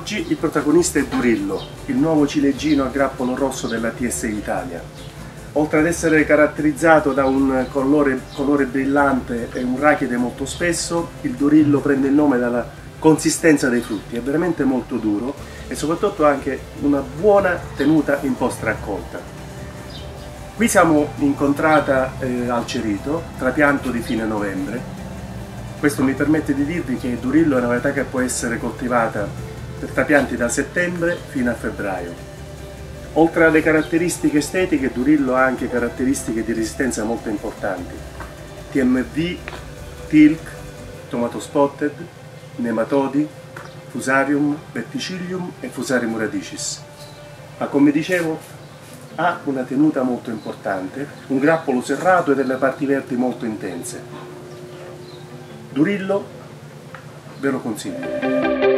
Oggi il protagonista è Durillo, il nuovo ciliegino a grappolo rosso della TSI Italia. Oltre ad essere caratterizzato da un colore brillante e un rachide molto spesso, il Durillo prende il nome dalla consistenza dei frutti, è veramente molto duro e soprattutto anche una buona tenuta in post-raccolta. Qui siamo in contrata al Cerito, trapianto di fine novembre. Questo mi permette di dirvi che il Durillo è una varietà che può essere coltivata per trapianti da settembre fino a febbraio. Oltre alle caratteristiche estetiche, Durillo ha anche caratteristiche di resistenza molto importanti. TMV, Tilk, Tomato Spotted, Nematodi, Fusarium verticillium e Fusarium radicis. Ma come dicevo, ha una tenuta molto importante, un grappolo serrato e delle parti verdi molto intense. Durillo ve lo consiglio.